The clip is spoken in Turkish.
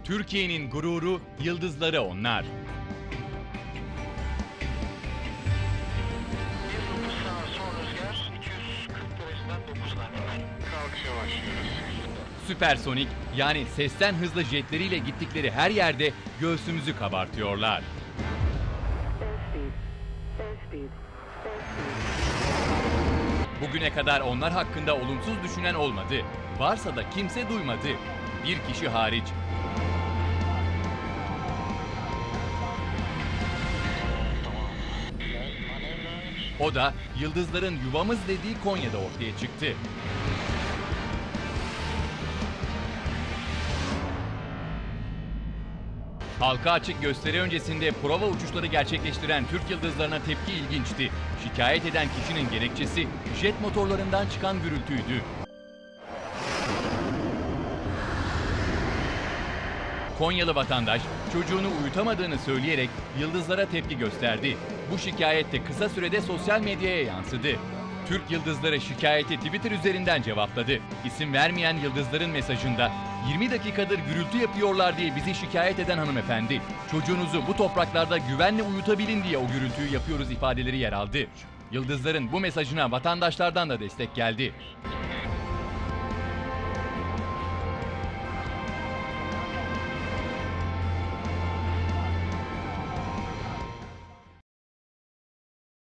Türkiye'nin gururu, yıldızları onlar. 19 sağa son rüzgar 240 dereceden 9 tane. Kalkışa başlıyoruz. Süpersonik, yani sesten hızlı jetleriyle gittikleri her yerde göğsümüzü kabartıyorlar. Bugüne kadar onlar hakkında olumsuz düşünen olmadı. Varsa da kimse duymadı. Bir kişi hariç. O da yıldızların yuvamız dediği Konya'da ortaya çıktı. Halka açık gösteri öncesinde prova uçuşları gerçekleştiren Türk yıldızlarına tepki ilginçti. Şikayet eden kişinin gerekçesi jet motorlarından çıkan gürültüydü. Konyalı vatandaş çocuğunu uyutamadığını söyleyerek yıldızlara tepki gösterdi. Bu şikayet de kısa sürede sosyal medyaya yansıdı. Türk yıldızları şikayeti Twitter üzerinden cevapladı. İsim vermeyen yıldızların mesajında 20 dakikadır gürültü yapıyorlar diye bizi şikayet eden hanımefendi. Çocuğunuzu bu topraklarda güvenle uyutabilin diye o gürültüyü yapıyoruz ifadeleri yer aldı. Yıldızların bu mesajına vatandaşlardan da destek geldi.